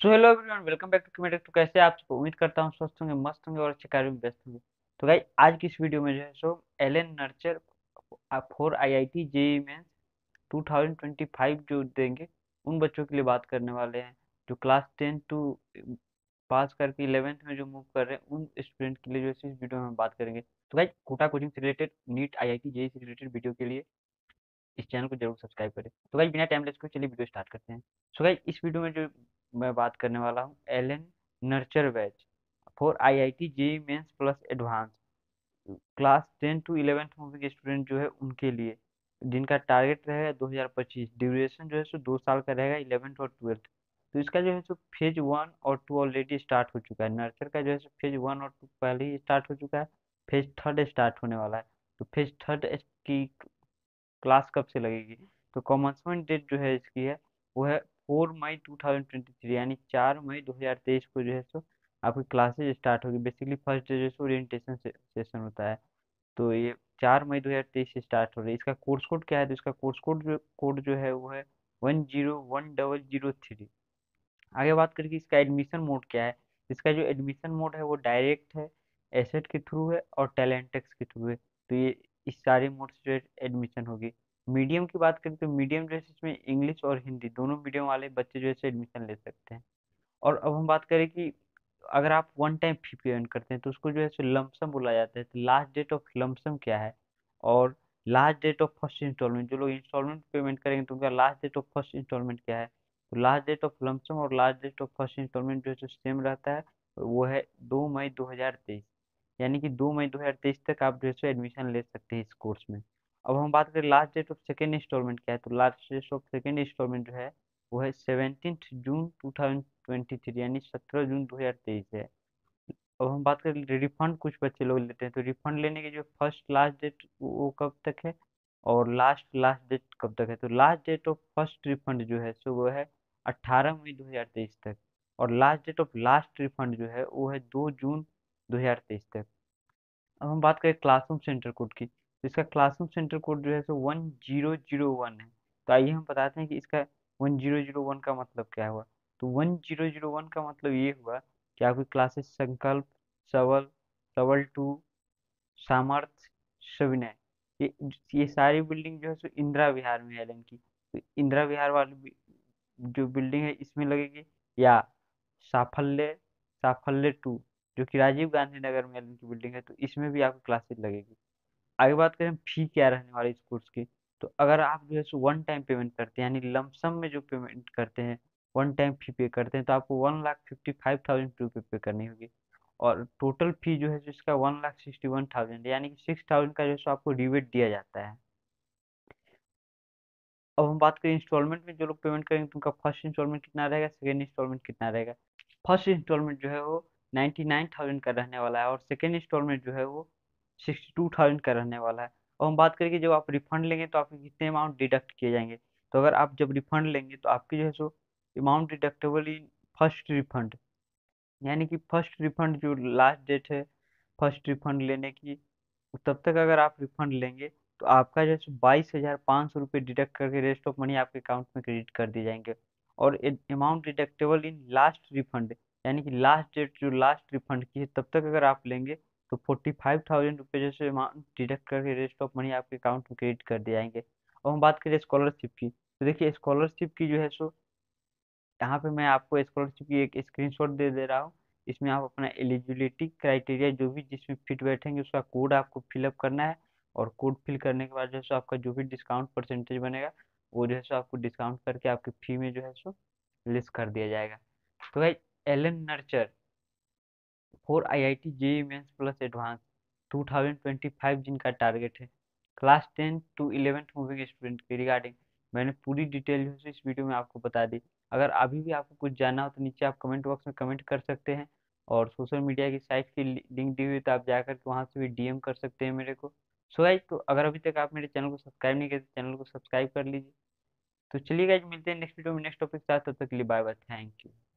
So hello everyone, welcome back to Qumetech. तो कैसे आप सबको, उम्मीद करता हूँ स्वस्थ होंगे, मस्त होंगे और अच्छे कार्यों में व्यस्त होंगे। तो भाई आज की इस वीडियो में जो है so Allen nurture for IIT JEE mains 2025 जो देंगे उन बच्चों के लिए बात करने वाले हैं, जो क्लास 10 टू पास करके 11th में जो मूव कर रहे हैं उन स्टूडेंट के लिए जो है इस वीडियो में हम बात करेंगे। तो भाई कोटा कोचिंग से रिलेटेड, नीट आईआईटी जेईई से रिलेटेड वीडियो के लिए इस चैनल को जरूर सब्सक्राइब करें। तो भाई बिना टाइम वेस्ट को चलिए वीडियो स्टार्ट करते हैं। सो भाई इस वीडियो में जो मैं बात करने वाला हूँ, Allen nurture batch for IIT JEE mains plus advance class 10 to 11th मूवी के स्टूडेंट जो है उनके लिए, जिनका टारगेट रहेगा 2025, ड्यूरेशन जो है सो 2 साल का रहेगा, 11th और 12th। तो इसका जो है सो फेज 1 और 2 ऑलरेडी स्टार्ट हो चुका है। नर्चर का जो है सो फेज 1 और 2 पहले ही स्टार्ट हो चुका है। फेज थर्ड स्टार्ट होने वाला है। तो फेज थर्ड की क्लास कब से लगेगी? तो कॉमेंसमेंट डेट जो है इसकी है, वो है 4 मई 2023, यानी 4 मई 2023 को जो है सो आपकी क्लासेज स्टार्ट होगी। बेसिकली फर्स्ट डे जो है सो ओरिएंटेशन सेशन होता है। तो ये 4 मई 2023 से स्टार्ट हो रही है। इसका कोर्स कोड क्या है? तो इसका कोर्स कोड जो है वो है 101003। आगे बात करें कि इसका एडमिशन मोड क्या है। इसका जो एडमिशन मोड है वो डायरेक्ट है, एसेट के थ्रू है और टैलेंटेक्स के थ्रू है। तो ये इस सारे मोड से एडमिशन होगी। मीडियम की बात करें तो मीडियम जो है इसमें इंग्लिश और हिंदी दोनों मीडियम वाले बच्चे जो है एडमिशन ले सकते हैं। और अब हम बात करें कि अगर आप वन टाइम फी पेमेंट करते हैं तो उसको जो है सो लमसम बोला जाता है। तो लास्ट डेट ऑफ लमसम क्या है और last date of first instalment, जो लोग इंस्टॉलमेंट पेमेंट करेंगे तो उनका last date of first instalment क्या है? तो लास्ट डेट ऑफ लमसम और last date of first instalment जो है सेम रहता है। वो है 2 मई 2023, यानी कि 2 मई 2023 तक आप जो है एडमिशन ले सकते हैं इस कोर्स में। अब हम बात करें last date of second instalment क्या है। तो last date of second instalment जो है वो है 17 जून 2023, यानी 17 जून 2023 है। अब हम बात करें रिफंड, कुछ बच्चे लोग लेते हैं तो रिफंड लेने की जो फर्स्ट लास्ट डेट वो कब तक है और लास्ट लास्ट डेट कब तक है? तो last date of first refund जो है सो वो है 18 मई 2023 तक। और last date of last refund जो है वो है 2 जून 2023 तक। अब हम बात करें क्लासरूम सेंटर कोड की, तो इसका क्लासरूम सेंटर कोड जो है सो 1001 है। तो आइए हम बताते हैं कि इसका 1001 का मतलब क्या हुआ। तो 1001 का मतलब ये हुआ कि आपकी क्लासेस संकल्प, सबल, सबल टू, सामर्थ्य, सविनय, ये ये सारी बिल्डिंग जो है सो इंदिरा विहार में है एलन की। तो इंदिरा विहार वाली जो बिल्डिंग है इसमें लगेगी, या साफल्य, साफल्य टू जो कि राजीव गांधी नगर में एलन की बिल्डिंग है, तो इसमें भी आपकी क्लासेस लगेगी। आगे बात करें फी क्या रहने वाली इस कोर्स की। तो अगर आप जो है सो वन टाइम पेमेंट करते हैं, यानी लमसम में जो पेमेंट करते हैं, वन टाइम फी पे करते हैं, तो आपको 1,55,000 रुपये पे करनी होगी। और टोटल फी जो है सो इसका 1,61,000, यानी कि 6,000 का जो है सो आपको रिबेट दिया जाता है। अब हम बात करें इंस्टॉलमेंट में जो लोग पेमेंट करेंगे तो उनका फर्स्ट इंस्टॉलमेंट कितना रहेगा, सेकेंड इंस्टॉलमेंट कितना रहेगा। फर्स्ट इंस्टॉलमेंट जो है वो 99,000 का रहने वाला है और सेकेंड इंस्टॉलमेंट जो है वो 62,000 का रहने वाला है। और हम बात करें कि जब आप रिफंड लेंगे तो आपके कितने अमाउंट डिडक्ट किए जाएंगे। तो अगर आप जब रिफंड लेंगे तो आपकी जो है सो amount deductible in first refund, यानी कि फर्स्ट रिफंड जो लास्ट डेट है फर्स्ट रिफंड लेने की, तब तक अगर आप रिफंड लेंगे तो आपका जैसे 22,500 रुपये डिडक्ट करके रेस्ट ऑफ मनी आपके अकाउंट में क्रेडिट कर दिए जाएंगे। और amount deductible in last refund, यानी कि लास्ट डेट जो लास्ट रिफंड की है तब तक अगर आप लेंगे तो 45,000 रुपये जैसे अमाउंट डिडक्ट करके रेस्ट ऑफ मनी आपके अकाउंट में क्रेडिट कर दिए जाएंगे। और हम बात करें स्कॉलरशिप की, तो देखिए स्कॉलरशिप की जो है सो यहाँ पे मैं आपको स्कॉलरशिप की एक स्क्रीनशॉट दे दे रहा हूँ। इसमें आप अपना एलिजिबिलिटी क्राइटेरिया जो भी जिसमें फिट बैठेंगे उसका कोड आपको फिलअप करना है। और कोड फिल करने के बाद जो है सो आपका जो भी डिस्काउंट परसेंटेज बनेगा वो जो है सो आपको डिस्काउंट करके आपकी फी में जो है सो लेस कर दिया जाएगा। तो भाई Allen nurture for IIT JEE mains plus advance 2025 जिनका टारगेट है, class 10 to 11th moving student के रिगार्डिंग मैंने पूरी डिटेल जो है इस वीडियो में आपको बता दी। अगर अभी भी आपको कुछ जानना हो तो नीचे आप कमेंट बॉक्स में कमेंट कर सकते हैं। और सोशल मीडिया की साइट की लिंक दी हुई है तो आप जाकर के वहाँ से भी डीएम कर सकते हैं मेरे को। सो गाइज, तो अगर अभी तक आप मेरे चैनल को सब्सक्राइब नहीं किए तो चैनल को सब्सक्राइब कर लीजिए। तो चलिए गाइज, मिलते हैं नेक्स्ट वीडियो में नेक्स्ट टॉपिक के साथ। तब तक के लिए बाय बाय, थैंक यू।